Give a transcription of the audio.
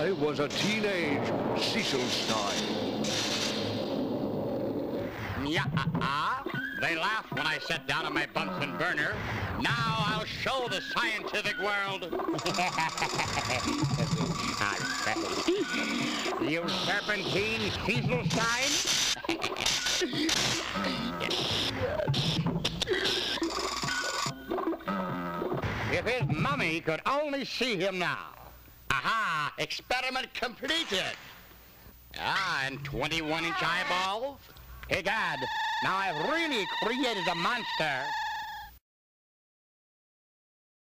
I was a teenage Cecilstein. They laughed when I sat down on my Bunsen burner. Now I'll show the scientific world. You serpentine Cecilstein? If his mummy could only see him now. Aha! Experiment completed. And 21-inch eyeballs? Egad, now I've really created a monster.